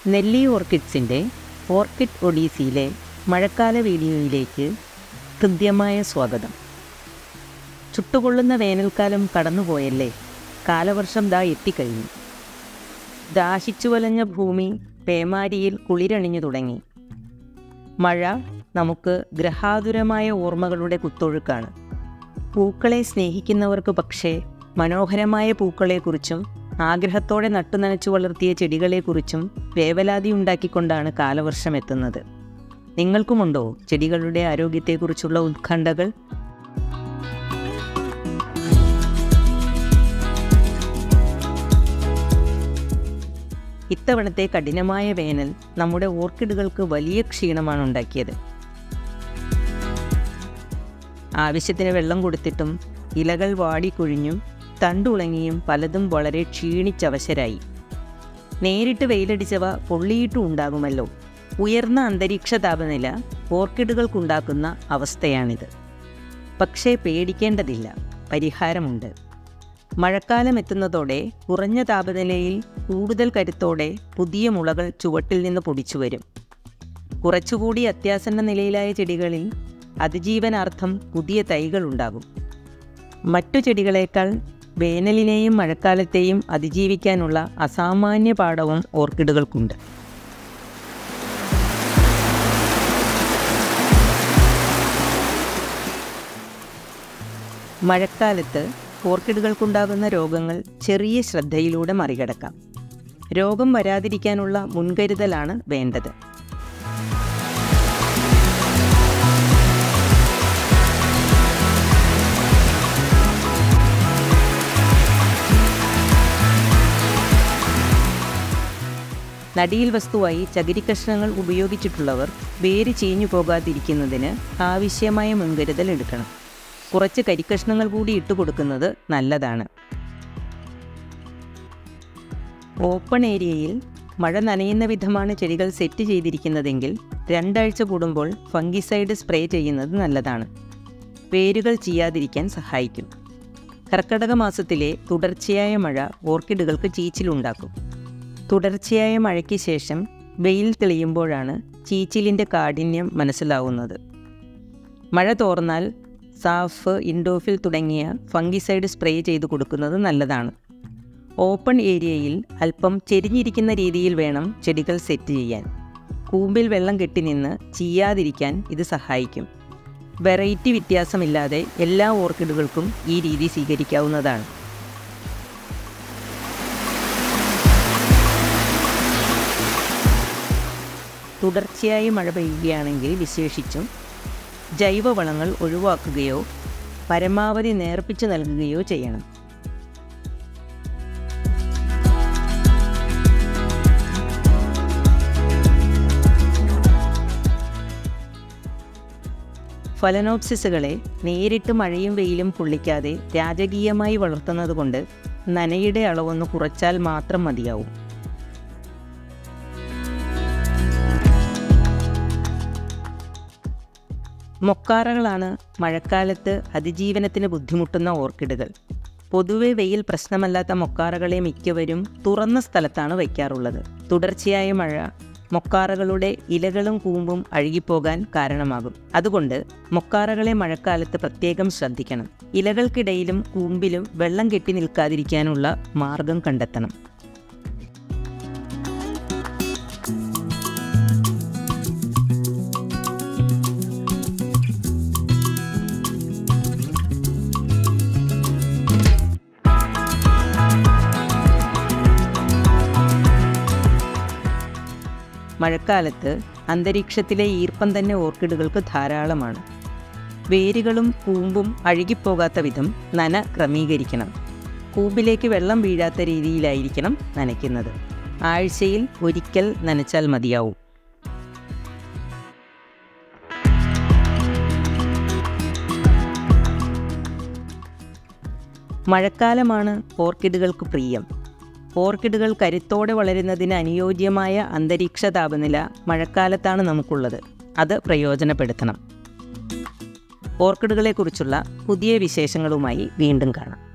നെല്ലി ഓർക്കിഡ്സിൻ്റെ ഓർക്കിഡ് ഒഡീസിയിലെ മഴക്കാല വീഡിയോയിലേക്ക് ഹൃദ്യമായ സ്വാഗതം. ചുട്ടുകൊള്ളുന്ന വേനൽക്കാലം കടന്നുപോയല്ലേ, കാലവർഷം ദാ എത്തിക്കഴിഞ്ഞു. ദാഹിച്ചു വലഞ്ഞ ഭൂമി പേമാരിയിൽ കുളിരണിഞ്ഞു തുടങ്ങി. മഴ നമുക്ക് ഗ്രഹാതുരമായ ഓർമ്മകളുടെ കുത്തൊഴുക്കാണ്. പൂക്കളെ സ്നേഹിക്കുന്നവർക്ക് പക്ഷേ മനോഹരമായ പൂക്കളെക്കുറിച്ചും ആഗ്രഹത്തോടെ നട്ടുനനച്ചു വളർത്തിയ ചെടികളെക്കുറിച്ചും വേവലാതി ഉണ്ടാക്കിക്കൊണ്ടാണ് കാലവർഷം എത്തുന്നത്. നിങ്ങൾക്കുമുണ്ടോ ചെടികളുടെ ആരോഗ്യത്തെക്കുറിച്ചുള്ള ഉത്കണ്ഠകൾ? ഇത്തവണത്തെ കഠിനമായ വേനൽ നമ്മുടെ ഓർക്കിഡുകൾക്ക് വലിയ ക്ഷീണമാണ് ഉണ്ടാക്കിയത്. ആവശ്യത്തിന് വെള്ളം കൊടുത്തിട്ടും ഇലകൾ വാടിക്കൊഴിഞ്ഞും തണ്ടുണങ്ങിയും പലതും വളരെ ക്ഷീണിച്ചവശരായി. നേരിട്ട് വെയിലടിച്ചവ പൊള്ളിയിട്ടും ഉണ്ടാകുമല്ലോ. ഉയർന്ന അന്തരീക്ഷ താപനില ഓർക്കിഡുകൾക്കുണ്ടാക്കുന്ന അവസ്ഥയാണിത്. പക്ഷേ പേടിക്കേണ്ടതില്ല, പരിഹാരമുണ്ട്. മഴക്കാലം എത്തുന്നതോടെ കുറഞ്ഞ താപനിലയിൽ കൂടുതൽ കരുത്തോടെ പുതിയ മുളകൾ ചുവട്ടിൽ നിന്ന് പൊടിച്ചു വരും. കുറച്ചുകൂടി അത്യാസന്ന നിലയിലായ ചെടികളിൽ അതിജീവനാർത്ഥം പുതിയ തൈകളുണ്ടാകും. മറ്റു ചെടികളേക്കാൾ വേനലിനെയും മഴക്കാലത്തെയും അതിജീവിക്കാനുള്ള അസാമാന്യ പാഠവും ഓർക്കിഡുകൾക്കുണ്ട്. മഴക്കാലത്ത് ഓർക്കിഡുകൾക്കുണ്ടാകുന്ന രോഗങ്ങൾ ചെറിയ ശ്രദ്ധയിലൂടെ മറികടക്കാം. രോഗം വരാതിരിക്കാനുള്ള മുൻകരുതലാണ് വേണ്ടത്. നടിയിൽ വസ്തുവായി ചകിരിക്കഷ്ണങ്ങൾ ഉപയോഗിച്ചിട്ടുള്ളവർ വേര് ചീഞ്ഞു പോകാതിരിക്കുന്നതിന് ആവശ്യമായ മുൻകരുതൽ എടുക്കണം. കുറച്ച് കരിക്കഷ്ണങ്ങൾ കൂടി ഇട്ടുകൊടുക്കുന്നത് നല്ലതാണ്. ഓപ്പൺ ഏരിയയിൽ മഴ നനയുന്ന വിധമാണ് ചെടികൾ സെറ്റ് ചെയ്തിരിക്കുന്നതെങ്കിൽ 2 ആഴ്ച കൂടുമ്പോൾ ഫംഗിസൈഡ് സ്പ്രേ ചെയ്യുന്നത് നല്ലതാണ്. വേരുകൾ ചീയാതിരിക്കാൻ സഹായിക്കും. കർക്കിടക മാസത്തിലെ തുടർച്ചയായ മഴ ഓർക്കിഡുകൾക്ക് ചീച്ചിലുണ്ടാക്കും. തുടർച്ചയായ മഴയ്ക്ക് ശേഷം വെയിൽ തെളിയുമ്പോഴാണ് ചീച്ചിലിൻ്റെ കാഠിന്യം മനസ്സിലാവുന്നത്. മഴ തോർന്നാൽ സാഫ്, ഇൻഡോഫിൽ തുടങ്ങിയ ഫംഗിസൈഡ് സ്പ്രേ ചെയ്ത് കൊടുക്കുന്നത് നല്ലതാണ്. ഓപ്പൺ ഏരിയയിൽ അല്പം ചെരിഞ്ഞിരിക്കുന്ന രീതിയിൽ വേണം ചെടികൾ സെറ്റ് ചെയ്യാൻ. കൂമ്പിൽ വെള്ളം കെട്ടി നിന്ന് ചീയാതിരിക്കാൻ ഇത് സഹായിക്കും. വെറൈറ്റി വ്യത്യാസമില്ലാതെ എല്ലാ ഓർക്കിഡുകൾക്കും ഈ രീതി സ്വീകരിക്കാവുന്നതാണ്. തുടർച്ചയായി മഴ പെയ്യുകയാണെങ്കിൽ വിശേഷിച്ചും ജൈവവളങ്ങൾ ഒഴിവാക്കുകയോ പരമാവധി നേർപ്പിച്ച് നൽകുകയോ ചെയ്യണം. ഫലനോപ്സിസുകളെ നേരിട്ട് മഴയും വെയിലും കൊള്ളിക്കാതെ രാജകീയമായി വളർത്തുന്നതുകൊണ്ട് നനയുടെ അളവൊന്ന് കുറച്ചാൽ മാത്രം മതിയാവും. മൊക്കാറകളാണ് മഴക്കാലത്ത് അതിജീവനത്തിന് ബുദ്ധിമുട്ടുന്ന ഓർക്കിഡുകൾ. പൊതുവെ വെയിൽ പ്രശ്നമല്ലാത്ത മൊക്കാറകളെ മിക്കവരും തുറന്ന സ്ഥലത്താണ് വയ്ക്കാറുള്ളത്. തുടർച്ചയായ മഴ മൊക്കാറകളുടെ ഇലകളും കൂമ്പും അഴുകിപ്പോകാൻ കാരണമാകും. അതുകൊണ്ട് മൊക്കാറകളെ മഴക്കാലത്ത് പ്രത്യേകം ശ്രദ്ധിക്കണം. ഇലകൾക്കിടയിലും കൂമ്പിലും വെള്ളം കെട്ടി നിൽക്കാതിരിക്കാനുള്ള മാർഗം കണ്ടെത്തണം. മഴക്കാലത്ത് അന്തരീക്ഷത്തിലെ ഈർപ്പം തന്നെ ഓർക്കിഡുകൾക്ക് ധാരാളമാണ്. വേരുകളും കൂമ്പും അഴുകിപ്പോകാത്ത വിധം നന ക്രമീകരിക്കണം. കൂമ്പിലേക്ക് വെള്ളം വീഴാത്ത രീതിയിലായിരിക്കണം നനയ്ക്കുന്നത്. ആഴ്ചയിൽ ഒരിക്കൽ നനച്ചാൽ മതിയാവും. മഴക്കാലമാണ് ഓർക്കിഡുകൾക്ക് പ്രിയം. ഓർക്കിഡുകൾ കരുത്തോടെ വളരുന്നതിന് അനുയോജ്യമായ അന്തരീക്ഷ താപനില മഴക്കാലത്താണ് നമുക്കുള്ളത്. അത് പ്രയോജനപ്പെടുത്തണം. ഓർക്കിഡുകളെക്കുറിച്ചുള്ള പുതിയ വിശേഷങ്ങളുമായി വീണ്ടും കാണാം.